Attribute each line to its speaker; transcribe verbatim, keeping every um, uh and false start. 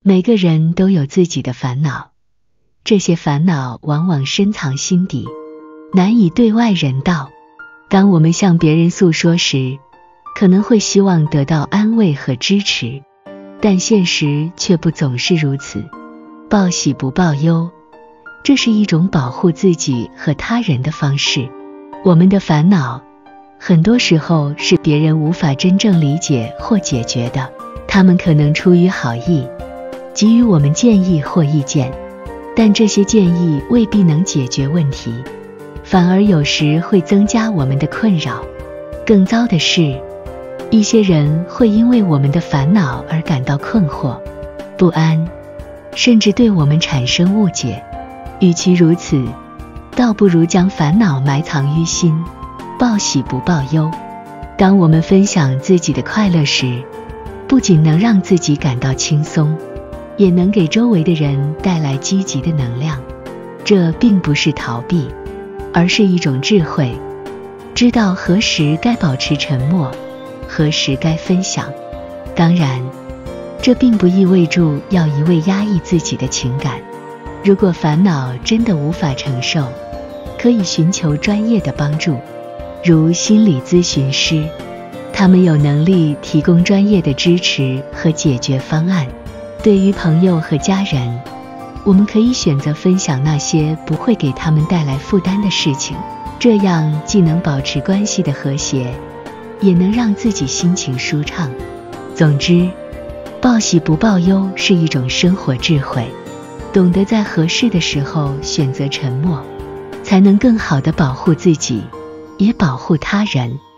Speaker 1: 每个人都有自己的烦恼，这些烦恼往往深藏心底，难以对外人道。当我们向别人诉说时，可能会希望得到安慰和支持，但现实却不总是如此。报喜不报忧，这是一种保护自己和他人的方式。我们的烦恼很多时候是别人无法真正理解或解决的，他们可能出于好意给予我们建议或意见，但这些建议未必能解决问题，反而有时会增加我们的困扰。更糟的是，一些人会因为我们的烦恼而感到困惑、不安，甚至对我们产生误解。与其如此，倒不如将烦恼埋藏于心，报喜不报忧。当我们分享自己的快乐时，不仅能让自己感到轻松，也能给周围的人带来积极的能量。这并不是逃避，而是一种智慧，知道何时该保持沉默，何时该分享。当然，这并不意味着要一味压抑自己的情感。如果烦恼真的无法承受，可以寻求专业的帮助，如心理咨询师，他们有能力提供专业的支持和解决方案。对于朋友和家人，我们可以选择分享那些不会给他们带来负担的事情，这样既能保持关系的和谐，也能让自己心情舒畅。总之，报喜不报忧是一种生活智慧，懂得在合适的时候选择沉默，才能更好地保护自己，也保护他人。